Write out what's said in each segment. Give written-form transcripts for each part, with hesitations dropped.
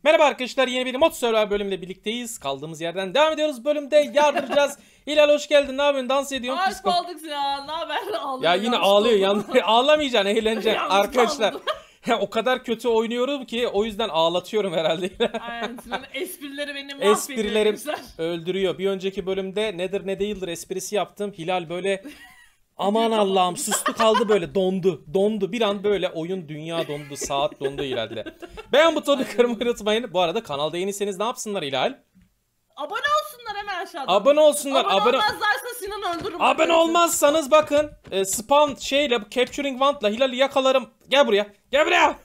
Merhaba arkadaşlar, yeni bir Mod Survivor bölümünde birlikteyiz. Kaldığımız yerden devam ediyoruz. Bölümde yardıracağız. Hilal hoş geldin. Ne yapıyorsun? Dans ediyorsun. Hoş bulduk ya. Ne haber? Ya yine ağlıyor. Ağlamayacaksın, eğleneceksin arkadaşlar. O kadar kötü oynuyorum ki o yüzden ağlatıyorum herhalde. Aynen. Esprileri beni mahvediyor. Esprilerim öldürüyor. Bir önceki bölümde nedir ne değildir esprisi yaptım. Hilal böyle aman Allah'ım sustu kaldı, böyle dondu. Bir an böyle oyun, dünya dondu, saat dondu Hilal'de. Beğen butonunu kırmayı unutmayın. Bu arada kanalda yeniyseniz ne yapsınlar Hilal? Abone olsunlar hemen aşağıdan. Abone olsunlar. Abone olmazlarsa Sinan öldürürüm. Abone olmazsanız bakın spawn şeyle, bu capturing wand'la Hilal'i yakalarım. Gel buraya. Gel buraya.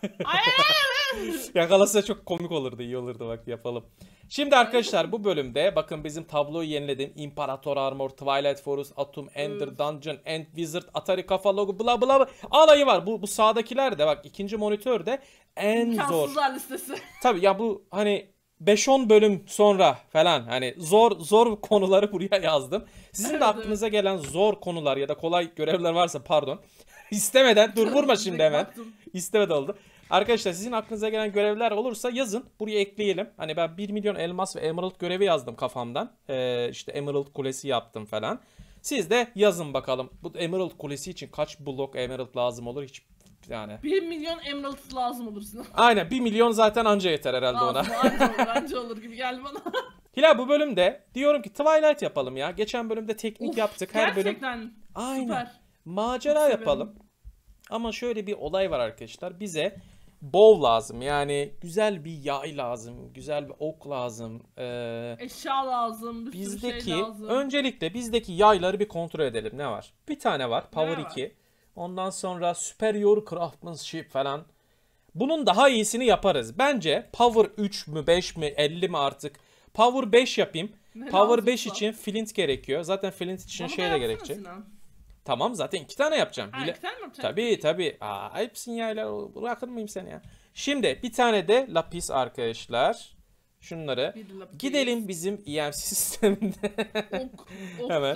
Yakalasa çok komik olurdu, iyi olurdu, bak yapalım. Şimdi arkadaşlar bu bölümde bakın bizim tabloyu yeniledim. İmparator Armor, Twilight Forest, Atom, Ender, Dungeon, End Wizard, Atari kafa logo, bla bla alayı var. Bu sağdakiler de bak, ikinci monitörde en zor. İmkansızlar listesi. Tabii ya, bu hani 5-10 bölüm sonra falan hani zor konuları buraya yazdım. Sizin de aklınıza gelen zor konular ya da kolay görevler varsa, pardon. İstemeden dur, vurma şimdi hemen. İstemeden oldu. Arkadaşlar sizin aklınıza gelen görevler olursa yazın. Buraya ekleyelim. Hani ben 1 milyon elmas ve emerald görevi yazdım kafamdan. İşte emerald kulesi yaptım falan. Siz de yazın bakalım. Bu emerald kulesi için kaç blok emerald lazım olur hiç yani. 1 milyon emerald lazım olur Sinan. Aynen, 1 milyon zaten anca yeter herhalde ona. Anca olur gibi geldi bana. Hilal bu bölümde diyorum ki Twilight yapalım ya. Geçen bölümde teknik yaptık. Her gerçekten bölüm. Aynen. Süper. Macera yapalım. Ama şöyle bir olay var arkadaşlar. Bize bow lazım. Yani güzel bir yay lazım. Güzel bir ok lazım. Eşya lazım. Bir sürü şey lazım. Öncelikle bizdeki yayları bir kontrol edelim. Ne var? Bir tane var. Power Ne var? 2. Ondan sonra Superior Craftsmanship falan. Bunun daha iyisini yaparız. Bence Power 3 mü 5 mi 50 mi artık. Power 5 yapayım. Power 5 için flint gerekiyor. Zaten flint için Bana şey de gerekecek. Sinan. Tamam, zaten 2 tane yapacağım. 2 tane mi yapacaksın? Tabii. Ayıpsın ya, bırakır mıyım seni ya? Şimdi bir tane de lapis arkadaşlar. Şunları. Gidelim bizim EMC sisteminde. Hemen.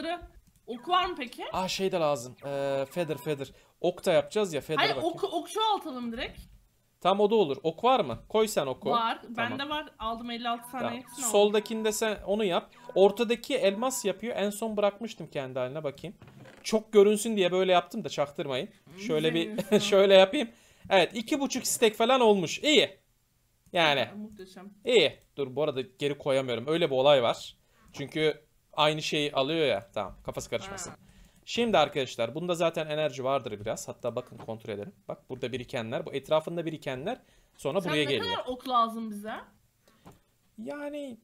Ok var mı peki? Şey de lazım. Feather. Ok da yapacağız ya. Feather'a Hayır, bakayım. ok çoğaltalım direkt. Tamam, o da olur. Ok var mı? Koy sen oku. Var. Tamam. Bende var. Aldım 56 tane. Tamam. Hepsini aldım. Soldakinde sen onu yap. Ortadaki elmas yapıyor. En son bırakmıştım kendi haline, bakayım. Çok görünsün diye böyle yaptım da çaktırmayın. Şöyle bir şöyle yapayım. Evet, 2,5 stack falan olmuş. İyi. Yani. Muhteşem. İyi. Dur, bu arada geri koyamıyorum. Öyle bir olay var. Çünkü aynı şeyi alıyor ya. Tamam, kafası karışmasın. Şimdi arkadaşlar bunda zaten enerji vardır biraz. Hatta bakın kontrol edelim. Bak burada birikenler. Bu etrafında birikenler sonra buraya geliyor. Ne kadar ok lazım bize? Yani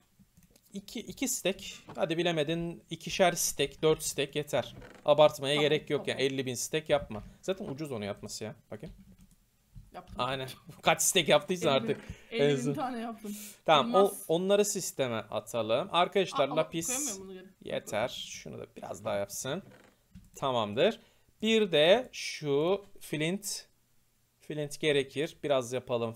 2 stack. Hadi bilemedin 2'şer stack, 4 stack yeter. Abartmaya gerek yok yani. 50.000 stack yapma. Zaten ucuz onu yapması ya. Bakayım. Yaptım. Aynen. Kaç stack yaptıysan artık. 50.000 tane yaptım. Tamam, onları sisteme atalım. Arkadaşlar lapis yeter. Şunu da biraz daha yapsın. Tamamdır. Bir de şu flint gerekir. Biraz yapalım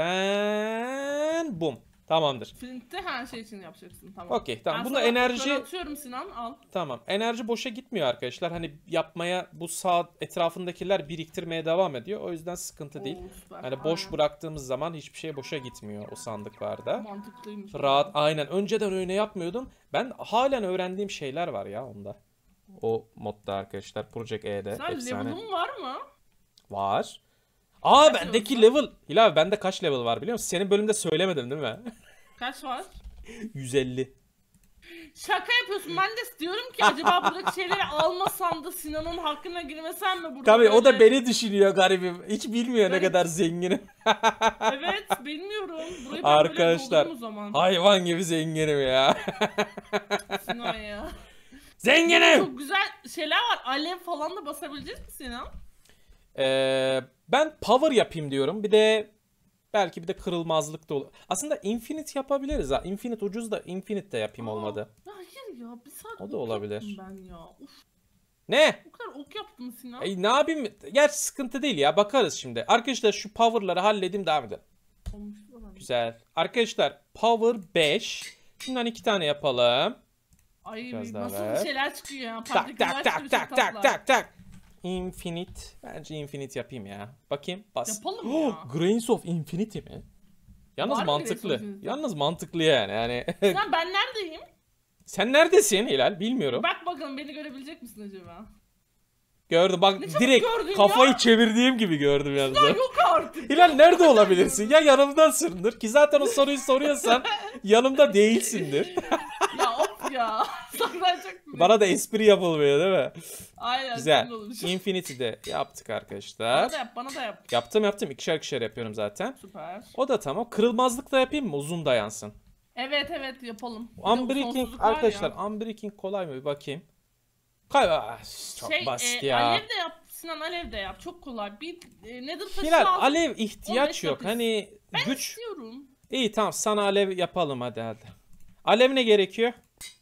flintten. Bum. Tamamdır. Flint'te her şey için yapacaksın. Tamam. Okey, tamam. Ben Bunda enerji atıyorum Sinan, al. Tamam. Enerji boşa gitmiyor arkadaşlar. Hani yapmaya, bu saat etrafındakiler biriktirmeye devam ediyor. O yüzden sıkıntı değil. Süper. Hani boş bıraktığımız zaman hiçbir şey boşa gitmiyor o sandıklarda. Mantıklıymış. Rahat, aynen. Önceden öyle yapmıyordum. Ben halen öğrendiğim şeyler var ya onda. O modda arkadaşlar. Project E'de. Sen level'ın var mı? Var. Bendeki level. Hilal, bende kaç level var biliyor musun? Senin bölümde söylemedim değil mi? Kaç var? 150. Şaka yapıyorsun. Ben de diyorum ki acaba buradaki şeyleri almasam da Sinan'ın hakkına girmesem mi burada? Tabii böyle... o da beni düşünüyor garibim. Hiç bilmiyor ne kadar zenginim. Evet, bilmiyorum. Burayı arkadaşlar o zaman. hayvan gibi zenginim ya. Sinan ya. Zenginim. Çok güzel şeyler var. Alev falan da basabileceğiz mi Sinan? Ben power yapayım diyorum. Bir de belki bir de kırılmazlık da olur. Aslında infinite yapabiliriz ha. Infinite ucuz da infinite de yapayım olmadı. Hayır ya, bir saat o da olabilir. Ben ya. Uf. Ne? O kadar ok yaptım Sinan. Ne yapayım? Gerçi sıkıntı değil ya. Bakarız şimdi. Arkadaşlar şu power'ları halledeyim, devam edelim. Güzel. Arkadaşlar power 5. Şundan 2 tane yapalım. Ay, biraz nasıl şeyler çıkıyor ya. Tak. Infinite. Bence infinite yapayım ya. Bakayım. Bas. Yapalım ya. Grains of Infinity mi? Yalnız Var mı mantıklı. Grace Yalnız mantıklı yani. Sinan ben neredeyim? Sen neredesin Hilal? Bilmiyorum. Bak bakalım beni görebilecek misin acaba? Gördüm bak, Ne çabuk direkt gördün kafayı ya. çevirdiğim gibi gördüm yalnız. Ya yok artık. Hilal nerede olabilirsin? Ya yanımdasındır ki zaten o soruyu soruyorsan yanımda değilsindir. Ya of ya. Saklanacak mı? Bana da espri yapılmıyor değil mi? Aynen. Güzel. senin olmuş. Infinity'de yaptık Bana arkadaşlar. da yap, bana da yap. Yaptım. İkişer yapıyorum zaten. Süper. O da tamam. Kırılmazlık da yapayım mı? Uzun dayansın. Evet yapalım. Bir de Unbreaking sonsuzluk var arkadaşlar. ya. Unbreaking kolay mı? Bir bakayım. Çok basit ya. Alev de yap. Sinan alev de yap. Çok kolay. Bir nedir taşı Hilal lazım. alev ihtiyaç 15 yok. lapis. Hani Ben güç. istiyorum. İyi tamam, sana alev yapalım hadi. Alev ne gerekiyor?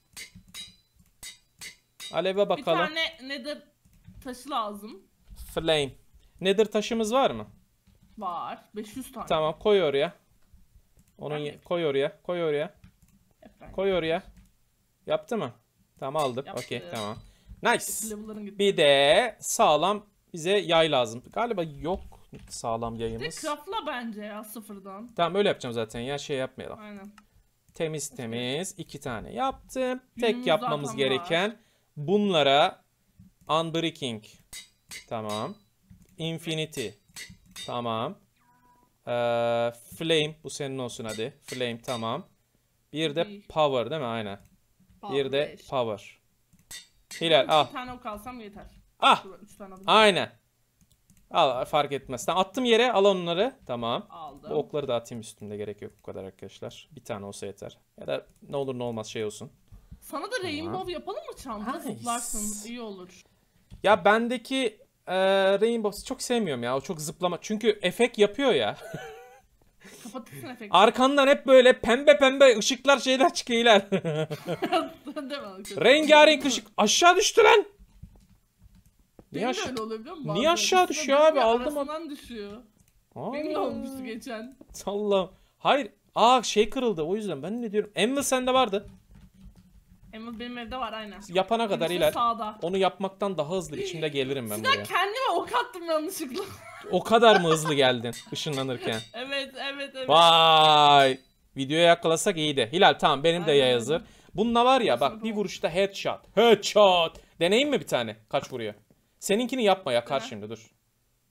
Aleve bakalım. Bir tane nedir taşı lazım. Flame. Nether taşımız var mı? Var. 500 tane. Tamam, koy oraya. Ben de- Koy oraya. Hep ben. Koy oraya. Yaptı mı? Tamam, aldık. Yaptı. Okey, tamam. Nice. Level'ların gitti. Bir de sağlam bize yay lazım. Galiba yok sağlam Bir de yayımız. craftla bence ya sıfırdan. Tamam, öyle yapacağım zaten ya, şey yapmayalım. Aynen. Temiz 2 tane yaptım. Tek Yünümüz yapmamız zaten gereken bunlara Unbreaking. Tamam. Infinity. Tamam. Flame, bu senin olsun hadi. Flame, tamam. Bir de İyi. power değil mi? Aynen. Bir de Beş. power. Hilal al. Bir tane ok alsam yeter. Ah. 3 tane alayım. Aynen. Al, fark etmez. Tamam, attım yere, al onları. Tamam. Aldım. Bu okları da atayım üstümde, gerek yok bu kadar arkadaşlar. Bir tane olsa yeter. Ya da ne olur ne olmaz şey olsun. Sana da rainbow yapalım mı çanta? Nice. Zıplarsın iyi olur. Ya bendeki Rainbow çok sevmiyorum ya. O çok zıplama. Çünkü efekt yapıyor ya. Kapatırsın efekti. Arkandan hep böyle pembe ışıklar, şeyler çıkıyor Hilal. Deme. Rengarenk ışık. Aşağı düştü lan. Niye Benim de aşağı? öyle oluyor biliyor musun? Niye Bazen aşağı üstüne düşüyor abi? düşüyor, Aldım arasından düşüyor. Aa, Benim de olmuştu geçen. Allah'ım. Hayır. Şey kırıldı, o yüzden ben ne diyorum. Emma sende vardı. Ama benim evde var aynen. Yapana kadar Birisi Hilal. sağda. Onu yapmaktan daha hızlı içimde gelirim ben Sinan buraya. kendime ok attım yanlışlıkla. O kadar mı hızlı geldin ışınlanırken? evet. Vay. Videoya yakalasak iyiydi. Hilal tamam, benim de yay Aynen. hazır. Bununla var ya bak, bir vuruşta headshot. Headshot. Deneyim mi bir tane? Kaç vuruyor? Seninkini yapma, yakar Dene. şimdi, dur.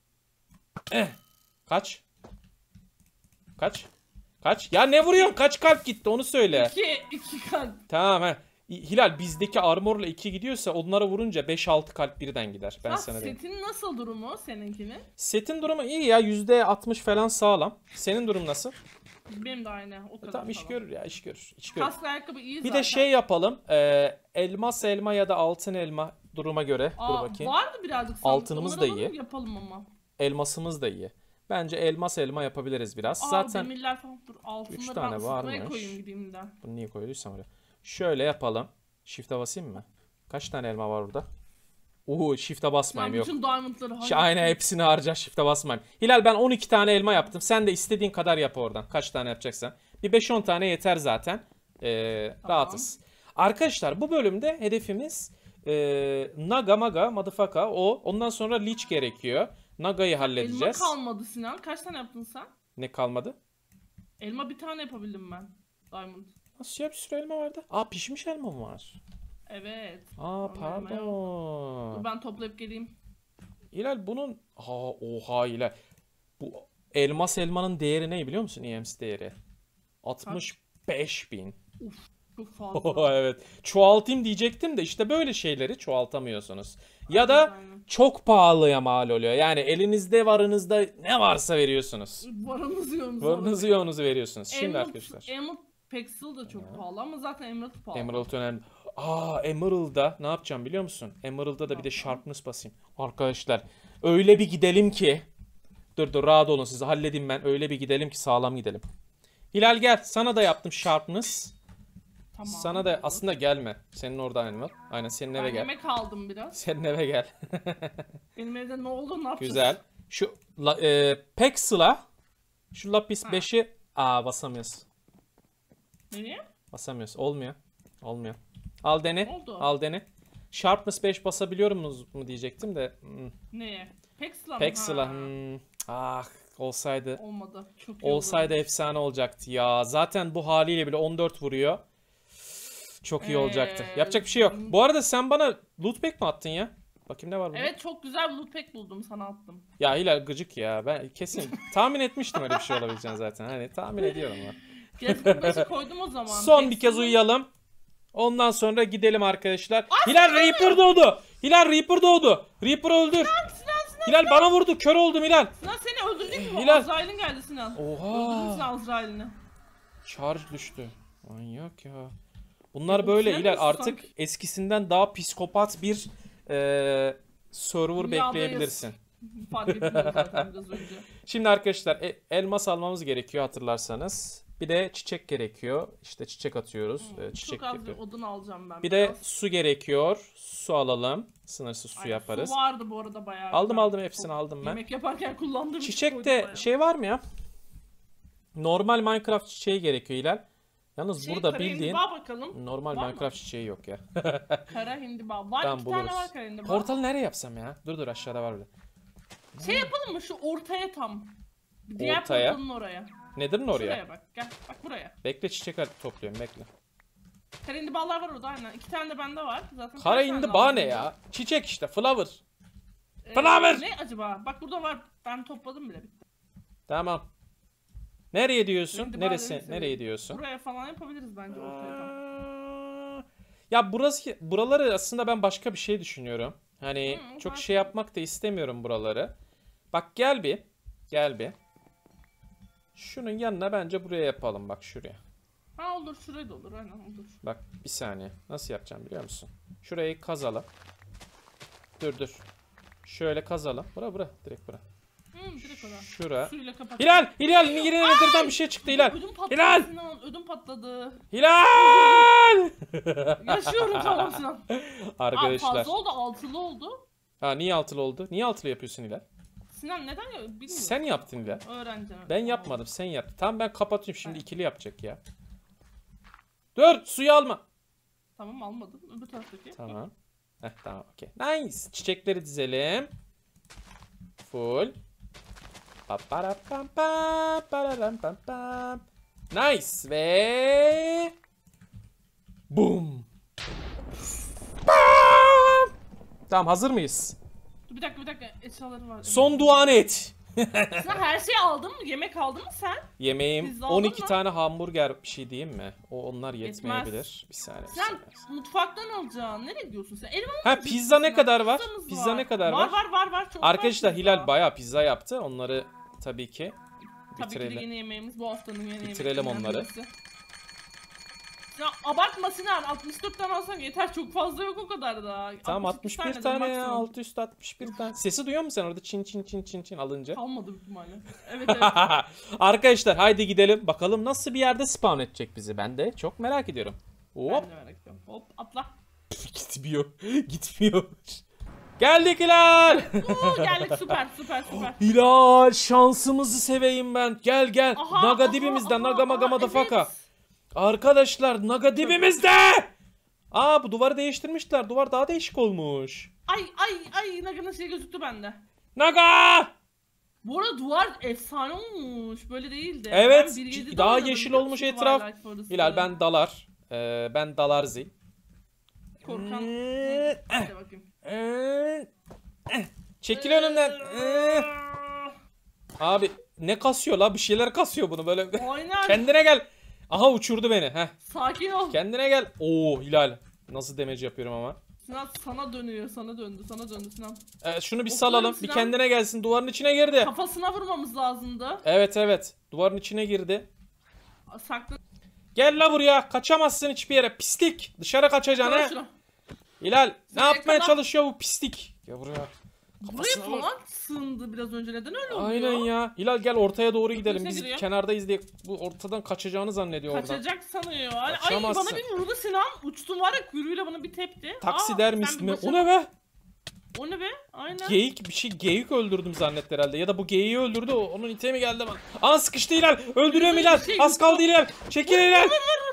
Kaç? Kaç? Ya ne vuruyorsun? Kaç kalp gitti onu söyle. 2 kalp. Tamam he. Hilal, bizdeki armorla 2 gidiyorsa onlara vurunca 5-6 kalp birden gider. Ben Lan sana diyeyim. setin nasıl durumu seninkinin? Setin durumu iyi ya, %60 falan sağlam. Senin durum nasıl? Benim de aynı o kadar Tamam, iş falan. görür ya, iş görür. İş görür. Kask ayakkabı iyi Bir zaten. de şey yapalım. Elmas elma ya da altın elma, duruma göre. Dur bakayım. Vardı birazcık sandık. Altınımız Onları da alalım, iyi. yapalım ama. Elmasımız da iyi. Bence elmas elma yapabiliriz biraz. Aa, Zaten demirler falan dur. Altınları üç ben tane ısıtmaya varmış. koyayım gideyim de. bunu niye koyduysam oraya. Şöyle yapalım. Shift'e basayım mı? Kaç tane elma var orada? Shift'e basmayayım, Sen yok. bütün diamondları Aynen, hepsini harca, shift'e basmayayım. Hilal, ben 12 tane elma yaptım. Sen de istediğin kadar yap oradan. Kaç tane yapacaksan. Bir 5-10 tane yeter zaten. Rahatız. Arkadaşlar, bu bölümde hedefimiz Naga Maga Motherfucker o. Ondan sonra Leech gerekiyor. Naga'yı Elma halledeceğiz. kalmadı Sinan. Kaç tane yaptın sen? Ne kalmadı? Elma bir tane yapabildim ben. Diamond. Nasıl ya, bir sürü elma vardı? Aa, pişmiş elma mı var? Evet. Aa, Elma pardon. Dur ben toplayıp geleyim. Hilal bunun... Oha Hilal. Bu elmas elmanın değeri ne biliyor musun? EMS değeri. 65.000. Çok fazla. Evet. Çoğaltayım diyecektim de işte böyle şeyleri çoğaltamıyorsunuz. Ya da Aynen. çok pahalıya mal oluyor. Yani elinizde varınızda ne varsa veriyorsunuz. Varınızı yiyorsunuz. Varınızı yoğunuzu veriyorsunuz. Şimdi Emerald, arkadaşlar. Emerald Pexel da çok pahalı ama zaten Emerald pahalı. Emerald önemli. Emerald'da ne yapacağım biliyor musun? Emerald'da da bir de sharpness basayım. Arkadaşlar öyle bir gidelim ki. Dur rahat olun, sizi halledeyim ben. Öyle bir gidelim ki sağlam gidelim. Hilal gel, sana da yaptım sharpness. Tamam. Sana da aslında gelme. Senin orada animal. Aynen, senin eve Ben gel. yemek aldım biraz. Senin eve gel. Benim evde ne oldu ne yapacağız? Güzel. Şu Pexel'a şu lapis 5'i basamıyoruz. Nereye? Basamıyoruz. Olmuyor. Al dene. Oldu. Al dene. Sharpness 5 basabiliyor mu diyecektim de. Neye? Pexel'a mı? Pexel'a. Ha. Olsaydı. Olmadı. Çok iyi Olsaydı olurdu. efsane olacaktı ya. Zaten bu haliyle bile 14 vuruyor. Çok iyi olacaktı. Yapacak bir şey yok. Bu arada sen bana loot pack mi attın ya? Bakayım ne var burada? Evet, çok güzel bir loot pack buldum, sana attım. Ya Hilal gıcık ya. Ben kesin tahmin etmiştim öyle bir şey olabileceğini zaten. Hani tahmin ediyorum ya. Gezgin koydum o zaman. Son bir kez Hepsini- uyuyalım. Ondan sonra gidelim arkadaşlar. Hilal Reaper doğdu. Hilal Reaper doğdu. Reaper öldür. Hilal bana vurdu. Kör oldum Hilal. Sinan seni öldürecek mi? Hilal. Azrail'in geldi Sinan. Öldürdün Sinan Oha. Azrail'ini. Charge düştü. Manyak ya. Bunlar Ya, böyle sen Hilal misin artık sanki? eskisinden daha psikopat bir server Dünyadayız. bekleyebilirsin. Fark ettim zaten biraz önce. Şimdi arkadaşlar elmas almamız gerekiyor hatırlarsanız. Bir de çiçek gerekiyor. İşte çiçek atıyoruz. Çiçek Çok az bir yapıyor. odun alacağım ben. Bir de biraz. su gerekiyor. Su alalım. Sınırsız su Aynen, yaparız. Su vardı bu arada bayağı. Aldım hepsini aldım ben. Yemek yaparken kullandığım için koydum Çiçekte bayağı. şey var mı ya? Normal Minecraft çiçeği gerekiyor Hilal. Yalnız Şey, burada kara bildiğin hindiba bakalım. normal Var mı? Minecraft çiçeği yok ya. Kara hindiba. Var, Tamam, 2 tane buluruz. var kara hindiba. Portalı nereye yapsam ya? Dur aşağıda var bile. Şey yapalım mı şu ortaya tam? Diğer Ortaya? portalın oraya. Nedir oraya? Şuraya bak. Gel bak buraya. Bekle çiçek topluyorum bekle. Kara hindibalar var orada aynen. 2 tane de bende var. Zaten Kara kaç tane indi bağ lazım ne bize? ya? Çiçek işte flower. Ee, Flower! Ne acaba? Bak burada var. Ben topladım bile. Bitti. Tamam. Nereye diyorsun? Hindiba Neresi? demek Nereye istedim. diyorsun? Buraya falan yapabiliriz bence ortaya tam. Ya buraları aslında ben başka bir şey düşünüyorum. Hani çok farklı. şey yapmak da istemiyorum buraları. Bak gel bir. Gel bir. Şunun yanına bence buraya yapalım bak şuraya. Ha olur, şuraya da olur aynen olur. Bak bir saniye. Nasıl yapacağım biliyor musun? Şurayı kazalım. Dur. Şöyle kazalım. Bura direkt bura. Direkt oraya. Şura. Suyla kapat. Hilal! Yine nedirden bir şey çıktı Hilal. Ödüm patladı Hilal! Sinan, ödüm patladı. Hilal! Yaşıyorum tamam Sinan. Arkadaşlar. Fazla oldu, altılı oldu. Ha niye altılı oldu? Niye altılı yapıyorsun Hilal? Sinan neden ya? Bilmiyorum. Sen yaptın Hilal. Öğreneceğim. Ben yapmadım, sen yaptın. Tamam ben kapatıyorum şimdi ikili yapacak ya. Dur, suyu alma. Tamam almadım. Öbür taraftaki. Tamam. Tamam okey. Nice. Çiçekleri dizelim. Full. Paparapampam. Nice ve boom. Bam! Tamam hazır mıyız? Dur bir dakika. Eşyaları var. Son duanı et. Sinan her şeyi aldın mı? Yemek aldın mı sen? Yemeğim Pizza aldın 12 mı? tane hamburger bir şey diyeyim mi? Onlar yetmeyebilir. Yetmez. Bir saniye. Sen mutfaktan alacaksın. Nereye gidiyorsun sen? Elma mı Ha alacaksın pizza ne Sinan? kadar var? Pizzamız Pizza ne kadar var? Var. Çok Arkadaşlar var pizza. Hilal bayağı pizza yaptı. Onları tabii ki Tabii ki de bitirelim. yeni yemeğimiz bu haftanın yeni yemeği. Bitirelim onları. Ya abartma Sinan, 64 tane alsan yeter, çok fazla yok o kadar da. Tamam 62 61 de tane ya. maksimum. 661 tane. Sesi duyuyor musun sen orada çin alınca? Kalmadı büyük ihtimalle. Evet. Arkadaşlar haydi gidelim. Bakalım nasıl bir yerde spawn edecek bizi. Ben de çok merak ediyorum. Hop. Ben de merak ediyorum. Hop atla. Gitmiyor. Geldik Hilal. Geldik, süper. Hilal şansımızı seveyim ben. Gel. Aha, Naga aha, dibimizde. aha, Naga maga aha, motherfucker. evet. Arkadaşlar Naga dibimizde. Bu duvarı değiştirmişler. Duvar daha değişik olmuş. Ay Naga'nın şey gözüktü bende. Naga! Bu arada duvar efsane olmuş. Böyle değildi. Evet, Ben 1.7'de daha oynadım, yeşil biliyor olmuş musun etraf. Twilight Forest'ı? Hilal ben dalar. Ben dalarzi. Korkan. Hadi bakayım. Çekil önümden. Abi ne kasıyor la? Bir şeyler kasıyor bunu böyle. Oynar. Kendine gel. Aha uçurdu beni. Sakin ol. Kendine gel. Oo Hilal. Nasıl damage yapıyorum ama. Sinan sana dönüyor. Sana döndü Sinan. Şunu bir Otur salalım. Bir Sinan. kendine gelsin. Duvarın içine girdi. Kafasına vurmamız lazımdı. Evet. Duvarın içine girdi. Saklı. Gel la buraya. Kaçamazsın hiçbir yere. Pislik. Dışarı kaçacaksın Şuna, he. şuna. Hilal. Ne Şuraya yapmaya kadar- çalışıyor bu pislik? Gel buraya. Buraya Kafasına vur. falan sığındı biraz önce. Neden öyle oluyor? Aynen ya. Hilal gel ortaya doğru gidelim. içine Biz giriyor. kenardayız diye bu ortadan kaçacağını zannediyor oradan. Kaçacak sanıyor. Ay Kaçamazsın. bana bir vurdu Sinan. Uçtum var ya, kuyruğuyla bana bir tepti. Taksidermist sen mi? bir O ne be? O ne be? Aynen. Geyik öldürdüm zannetti herhalde. Ya da bu geyiği öldürdü. Onun itemi geldi bana. Sıkıştı Hilal. Öldürüyorum Hilal. Şey, Az kaldı Hilal. Çekil Hilal.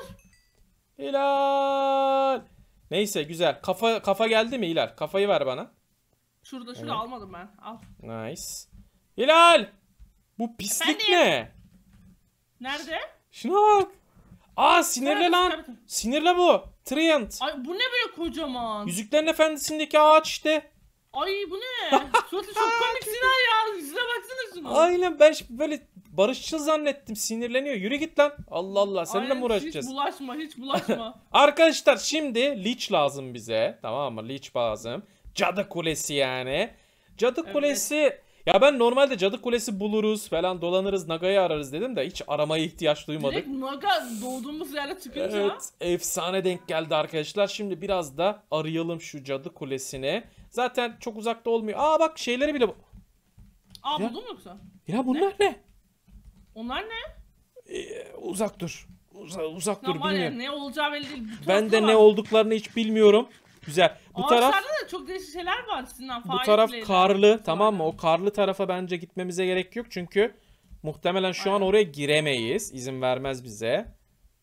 Hilal. Neyse güzel. Kafa geldi mi Hilal? Kafayı ver bana. Şurada Evet. almadım ben. Al. Nice. Hilal. Bu pislik Efendim? ne? Nerede? Şuna bak. Aa sinirli Tabii, lan. tabii. Sinirli bu. Treant. Ay bu ne böyle kocaman? Yüzüklerin Efendisi'ndeki ağaç işte. Ay bu ne? Suratı çok komik Sinan ya. Yüzüne baksana şunu. Aynen ben böyle barışçıl zannettim. Sinirleniyor. Yürü git lan. Allah Allah. Seninle Aynen, mi uğraşacağız? Hiç bulaşma, hiç bulaşma. Arkadaşlar şimdi Leech lazım bize. Tamam mı? Leech lazım. Cadı Kulesi yani. Cadı Evet. Kulesi. Ya ben normalde Cadı Kulesi buluruz falan dolanırız Naga'yı ararız dedim de hiç aramaya ihtiyaç duymadık. Direkt Naga doğduğumuz yerde çıkınca. Evet, efsane denk geldi arkadaşlar. Şimdi biraz da arayalım şu Cadı Kulesi'ni. Zaten çok uzakta olmuyor. Aa bak şeyleri bile... Aa Ya. buldun mu yoksa? Ya bunlar ne? Onlar ne? Uzak dur. Uzak dur Lan var ya, bilmiyorum. ne olacağı belli değil. Bu Ben de tarafta ne var. olduklarını hiç bilmiyorum. Güzel. Bu taraf Ağaçlarda da çok değişik şeyler var Sinan. bu taraf Fireplay'ler. karlı, tamam mı? O karlı tarafa bence gitmemize gerek yok çünkü muhtemelen şu an Aynen. oraya giremeyiz. İzin vermez bize.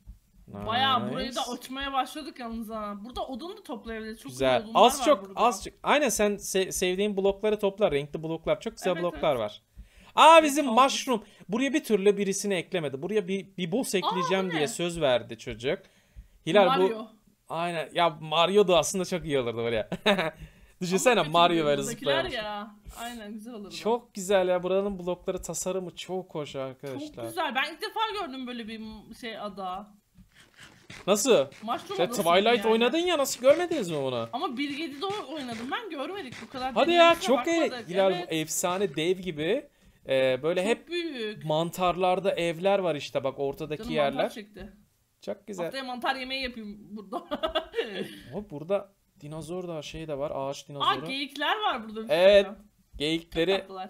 Bayağı burayı Nice. da açmaya başladık yalnız ha. Burada odunu da toplayabiliriz. Çok Güzel. güzel odunlar Az var çok burada. az çok. Aynen sen sevdiğin blokları topla. Renkli bloklar. Çok güzel Evet, bloklar evet. var. Aa bizim kaldı. mushroom. Buraya bir türlü birisini eklemedi. Buraya bir boss ekleyeceğim bu diye ne? söz verdi çocuk. Hilal bu Mario. aynen. Ya Mario da aslında çok iyi olurdu oraya. Düşünsene Ama Mario kötü böyle buradakiler zıplamış. ya. Aynen güzel olurdu. Çok güzel ya. Buranın blokları tasarımı çok hoş Çok arkadaşlar. güzel. Ben ilk defa gördüm böyle bir şey ada. Nasıl? Mushroom Sen adası Twilight gibi yani. oynadın ya, nasıl görmediniz mi bunu? Ama 1.7'de oynadım ben, görmedik bu kadar. Hadi ya derinlemesine çok iyi. bakmadık. Hilal Evet, efsane dev gibi. Böyle çok hep büyük. mantarlarda evler var işte bak ortadaki Canım yerler. mantar çekti. Çok güzel. Haftaya mantar yemeği yapayım burada. Ama burada dinozor da şey de var, ağaç Aa dinozoru. geyikler var burada. Bir Evet. sürü. Çok Geyikleri tatlılar.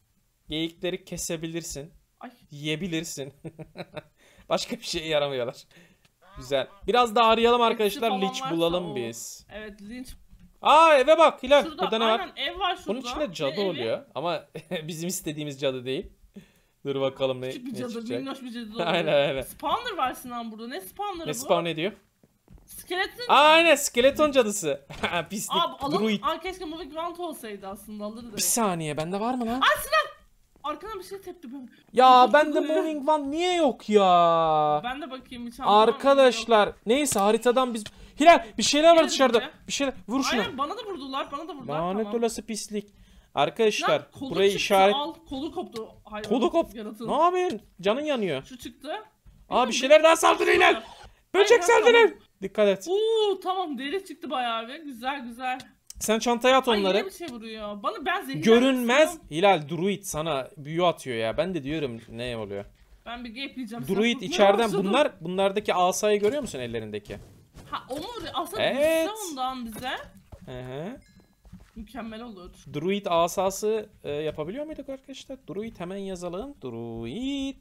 kesebilirsin. Ay. Yiyebilirsin. Başka bir şeye yaramıyorlar. Güzel. Biraz daha arayalım arkadaşlar. falan Leech varsa bulalım o. biz. Evet linç. Aa eve bak Hilal. Şurada Burada ne aynen var? ev var şurada. Bunun içinde cadı Ne evi? oluyor. Ama bizim istediğimiz cadı değil. Dur bakalım ne, Küçük bir ne cadı, çıkacak. minnoş bir cadı oluyor. Aynen aynen. Spawner var Sinan burada. Ne spawner'ı Ne bu? spawn ediyor? Skeleton. Aynen skeleton cadısı. Pislik. Aa alalım. Druid. Aa keşke Moving Ground olsaydı aslında, alırdık. Bir saniye bende var mı lan? Arkana bir şey tepti böyle. Ya bende moving one niye yok ya? Ben de bakayım hiç Arkadaşlar neyse haritadan biz... Hilal bir şeyler var Gelin dışarıda. buraya. Bir şeyler vur şuna. Aynen bana da vurdular, bana da vurdular. Lanet tamam. olası pislik. Arkadaşlar Lan, kolu burayı çıktı, işaret... Al, kolu koptu. Hayvan, Kolu kop. yaratığın. Ne yapıyorsun? Canın yanıyor. Şu çıktı. Aa bir şeyler daha saldırıyor Hilal. Böcek Aynen, saldırır. Dikkat et. Oo tamam, deri çıktı bayağı bir. Güzel güzel. Sen çantaya at Ay yine onları. bir şey vuruyor. Ben zehirlendim. Görünmez. sanıyorum. Hilal druid sana büyü atıyor ya. Ben de diyorum ne oluyor. Ben bir gapleyeceğim. Druid içeriden bunlardaki asayı görüyor musun ellerindeki? Ha o mu? Aslında Evet. düşse ondan bize. Hı hı. Mükemmel olur. Druid asası yapabiliyor muyduk arkadaşlar? Druid hemen yazalım. Druid.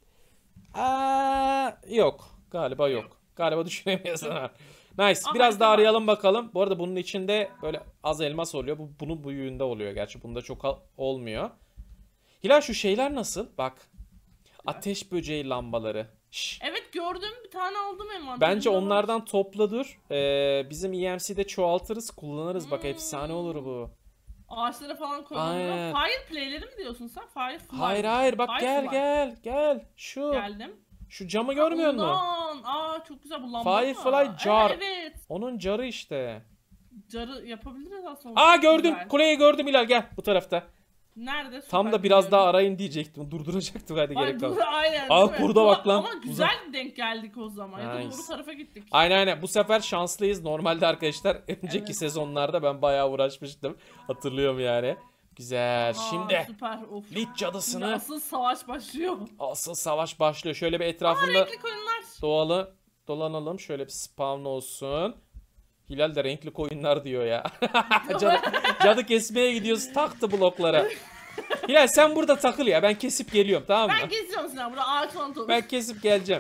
Yok. Galiba yok. Galiba düşünemiyoruz ha. Nice. Aha, Biraz daha tamam. arayalım bakalım. Bu arada bunun içinde böyle az elmas oluyor. Bunun büyüğünde oluyor. Gerçi bunda çok olmuyor. Hilal şu şeyler nasıl? Bak. Ateş böceği lambaları. Şş. Evet gördüm, bir tane aldım envanterimde. Bence var. onlardan topla dur. Bizim EMC'de çoğaltırız, kullanırız. Bak efsane olur bu. Ağaçlara falan Aynen. koyalım. Fireplay'leri mi diyorsun sen? Firefly. Hayır bak Firefly. gel. Şu Geldim. şu camı görmüyor musun? Ondan. Aa çok güzel bu lamba. Firefly jar. Evet. Onun carı işte. Carı yapabiliriz aslında. Aa Çok gördüm. güzel. Kuleyi gördüm Hilal gel bu tarafta. Nerede? Tam Süper da biraz daha biliyorum. arayın diyecektim. Durduracaktım hadi Ay, gerek kalmadı. aynen. Aa, değil mi? burada bak lan. Ama güzel denk geldik o zaman. Ya da Nice. doğru tarafa gittik. Aynen. Bu sefer şanslıyız. Normalde arkadaşlar önceki Evet. sezonlarda ben bayağı uğraşmıştım. Hatırlıyorum yani. Güzel. Aa, Şimdi süper of. Lich Şimdi cadısını asıl savaş başlıyor. asıl savaş başlıyor. Şöyle bir etrafında Renkli koyunlar. dolanalım. Şöyle bir spawn olsun. Hilal de renkli koyunlar diyor ya. cadı kesmeye gidiyoruz. Taktı bloklara. Hilal sen burada takıl ya. Ben kesip geliyorum tamam mı? Ben geziyorum Sinan. Burada ağaç falan topluyorum. Ben kesip geleceğim.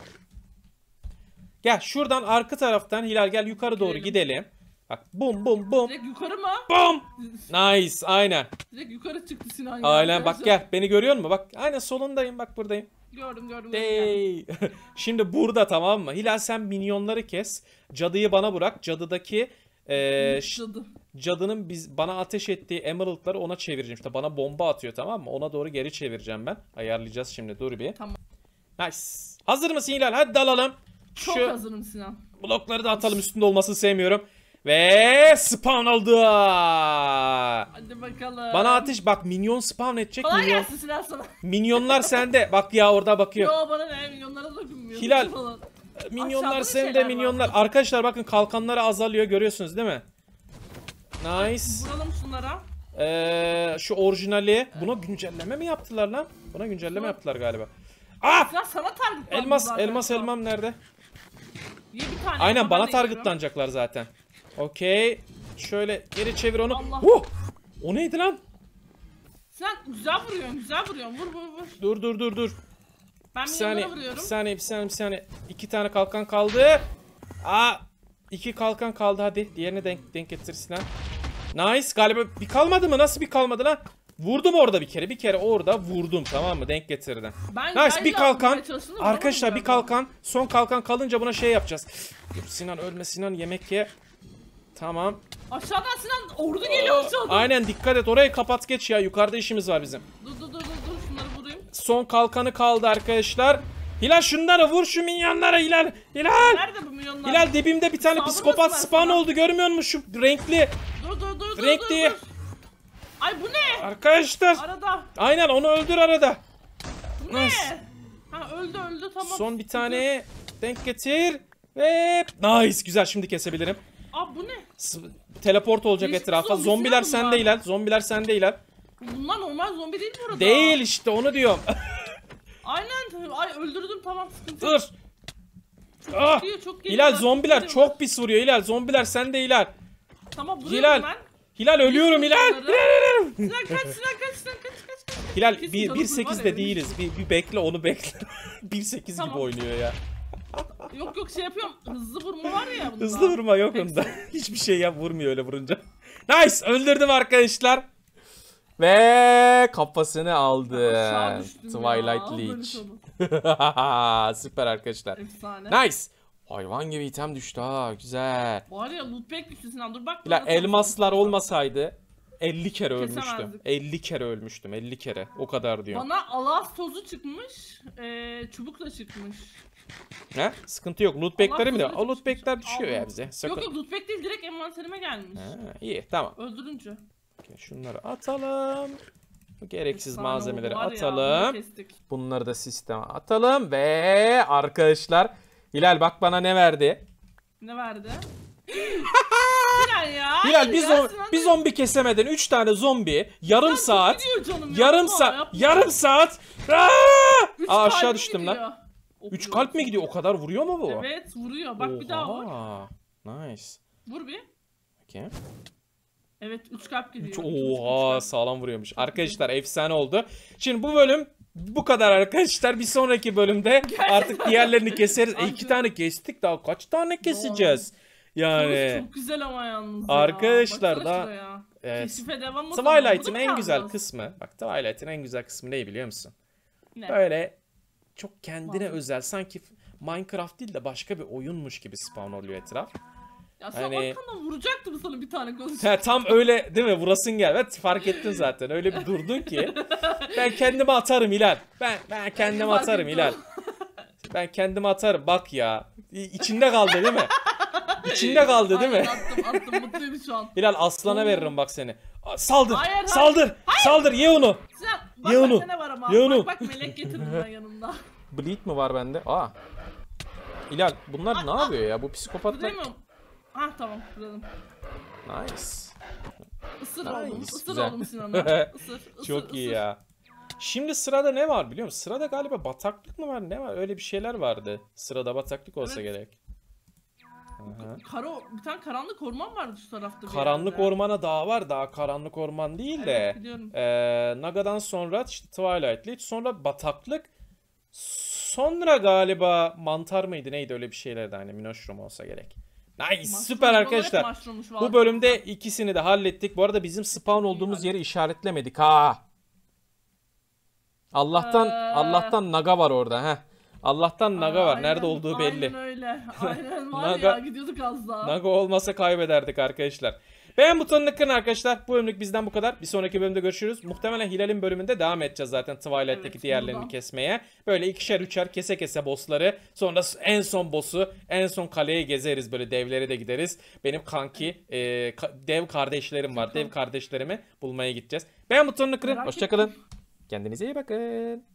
Gel şuradan arka taraftan Hilal gel yukarı doğru gidelim. Bak bum bum bum. Direkt yukarı mı? Bum. Nice aynen. Direkt yukarı çıktı Sinan ya. Aynen bak Arkadaşlar. gel beni görüyor musun? Bak aynen solundayım bak buradayım. Gördüm. Hey. Şimdi burada tamam mı? Hilal sen minyonları kes. Cadıyı bana bırak. Cadıdaki Cadı. cadının bana ateş ettiği emerald'ları ona çevireceğim. İşte bana bomba atıyor, tamam mı? Ona doğru geri çevireceğim ben. Ayarlayacağız şimdi, dur bir. Tamam. Nice. Hazır mısın Hilal? Hadi dalalım. Çok hazırım Sinan. Blokları da atalım, üstünde olmasını sevmiyorum. Ve spawn oldu. Hadi bakalım. Bana ateş, bak minyon spawn edecek. Kolay gelsin Sinan sana. Minyonlar sende. Bak ya, orada bakıyor. Yo bana ne, milyonlara dokunmuyor. Hilal. Falan. Minyonlar Aşağıda bir sende, şeyler minyonlar. var. Arkadaşlar bakın, kalkanları azalıyor, görüyorsunuz değil mi? Nice. Vuralım şunlara. Şu orijinali. Buna güncelleme mi yaptılar lan? Buna güncelleme Şu- yaptılar galiba. Ah! Sinan sana target var Elmas, zaten elmas, şu an. elmam nerede? Ye bir tane. Aynen, elma, bana ben de yiyorum. targetlanacaklar zaten. Okey. Şöyle geri çevir onu. Allah. O neydi lan? Sinan güzel vuruyorsun, güzel vuruyorsun. Vur vur vur. Dur. Ben Bir milyonlara saniye, vuruyorum. bir saniye. 2 tane kalkan kaldı. Aa, 2 kalkan kaldı, hadi. Diğerini denk getir Sinan. Nice, galiba bir kalmadı mı? Nasıl bir kalmadı lan? Vurdum orada bir kere orada vurdum, tamam mı? Denk getirdim. Ben Nice, yayla bir kalkan. vurmaya çalıştım da Arkadaşlar bir vuramadım kalkan. Son kalkan kalınca buna şey yapacağız. Dur Sinan, ölme Sinan, yemek ye. Tamam. galiba. Aşağıdan Sinan ordu geliyor aşağıdan. Aynen, dikkat et, orayı kapat geç ya. Yukarıda işimiz var bizim. Dur şunları vurayım. Son kalkanı kaldı arkadaşlar. Hilal şunları vur, şu minyonlara Hilal. Hilal. Nerede bu milyonlar? Hilal, dibimde bir tane Saldırmasınlar psikopat spawn sana. oldu, görmüyor musun? Şu renkli. Dur. Renkli. Ay bu ne? Arkadaşlar. Arada. Aynen, onu öldür arada. Bu ne? Nice. Ha öldü tamam. Son bir tane denk getir. Ve nice, güzel, şimdi kesebilirim. Aa bu ne? Teleport olacak Değişik etrafa. zombisi Zombiler mi bunlar? sende Hilal. Zombiler sende Hilal. Bunlar normal zombi değil bu arada. Değil işte, onu diyorum. Aynen. Ay öldürdüm tamam, sıkıntı yok. Dur. Ah! Çok Hilal, geliyorlar, zombiler geliyorlar. çok pis vuruyor Hilal. Zombiler sende Hilal. Tamam vuruyorum Hilal. ben. Hilal, ölüyorum Hilal. Bunları. Sinan kaç. Hilal Kesin 1.8'de canımız var değiliz. Bir bekle, onu bekle. 1.8 Tamam. gibi oynuyor ya. Yok şey yapıyorum. Hızlı vurma var ya bunda. Hızlı vurma yok onda. Hiçbir şey vurmuyor öyle vurunca. Nice, öldürdüm arkadaşlar. Ve kafasını aldı. Aşağı düştüm Twilight ya. Leech. Böyle Süper arkadaşlar. Efsane. Nice. Hayvan gibi item düştü ha, güzel. Var ya loot pack düştü Sinan, dur bak. Hilal, bana elmaslar sen- olmasaydı 50 kere ölmüştüm. Kesemezdik. 50 kere ölmüştüm, 50 kere. O kadar diyorum. Bana alas tozu çıkmış. Çubuk da çıkmış. He? Sıkıntı yok. Loot pack'leri mi de? Allah O loot pack'ler Allah. düşüyor ya bize. Sakın. Yok loot pack değil, direkt envanterime gelmiş. Ha, iyi, tamam. Öldürünce. Okey, şunları atalım. Bu gereksiz Efsane malzemeleri oldu var ya, atalım. bunu kestik. Bunları da sisteme atalım ve arkadaşlar, Hilal bak bana ne verdi? Ne verdi? Sinan ya. Hilal, hayır ya, Sinan bir da- zombi kesemeden 3 tane zombi yarım Sinan saat gidiyor canım, yarım yapma, saat yapma. yarım saat. Aa! Üç Aa, aşağı kalbim düştüm gidiyor. lan. 3 Okuyor. kalp mi gidiyor? O kadar vuruyor mu bu? Evet vuruyor. Bak bir daha vur. Oha. Nice. Vur bir. Okey. Evet 3 kalp gidiyor. Oha, sağlam vuruyormuş. Arkadaşlar efsane oldu. Şimdi bu bölüm bu kadar arkadaşlar. Bir sonraki bölümde artık diğerlerini keseriz. 2 tane kestik, daha kaç tane keseceğiz? Yani Çok güzel ama yalnız Arkadaşlar ya. da- Ya. evet. Keşife devam o zaman. Twilight'ın Bunu en mu güzel yapacağız? kısmı, bak Twilight'ın en güzel kısmı ne biliyor musun? Ne? Böyle çok kendine Vallahi. özel, sanki Minecraft değil de başka bir oyunmuş gibi spawn oluyor etraf. Ya sen Hani- arkandan vuracaktım sana bir tane konuşup. Ha, tam öyle değil mi? Vurasın gel. Evet, fark ettin zaten. Öyle bir durdun ki. Ben kendimi atarım Hilal. Ben kendimi Fark atarım ettim. Hilal. Ben kendimi atarım. Bak ya. İçinde kaldı değil mi? İçinde kaldı değil mi? Aynen, attım mutluyum şu an. Hilal, aslana veririm bak seni. Saldır. Hayır, Saldır. Saldır. Ye onu. Sinan bak Ye bak onu. ne var ama. Ye onu. Bak melek getirdim ben yanımda. Bleed mi var bende? Aa. Hilal, bunlar ne yapıyor ya? Bu psikopatlar. Buradayım. Ah tamam buradayım. Nice. Isır Nice, oğlum. Isır güzel. oğlum Sinan'a. Isır. Çok iyi ısır. ya. Şimdi sırada ne var biliyor musun? Sırada galiba bataklık mı var? Ne var? Öyle bir şeyler vardı. Sırada bataklık olsa Evet. gerek. Aha. Bir tane karanlık orman vardı şu tarafta. bir Karanlık yerde. ormana daha var. Daha karanlık orman değil Evet, de. biliyorum. Naga'dan sonra işte Twilight League, sonra bataklık. Sonra galiba mantar mıydı neydi, öyle bir şeylerdi, hani Minoshroom olsa gerek. Nice, Mushroom, süper buralar arkadaşlar. hep mushroommuş Bu vallahi. bölümde ikisini de hallettik. Bu arada bizim spawn olduğumuz yeri işaretlemedik ha. Allah'tan Naga var orada ha. Allah'tan Naga var. Nerede Aynen, olduğu belli. Aynen öyle. Aynen var Naga- ya, gidiyorduk az daha. Naga olmasa kaybederdik arkadaşlar. Beğen butonunu kırın arkadaşlar. Bu bölümlük bizden bu kadar. Bir sonraki bölümde görüşürüz. Muhtemelen Hilal'in bölümünde devam edeceğiz zaten Twilight'teki Evet, diğerlerini buradan. kesmeye. Böyle ikişer üçer kese kese bossları. Sonra en son boss'u, en son kaleyi gezeriz. Böyle devlere de gideriz. Benim kanki dev kardeşlerim var. Dev kardeşlerimi bulmaya gideceğiz. Beğen butonunu kırın. Merak Hoşçakalın. Kendinize iyi bakın.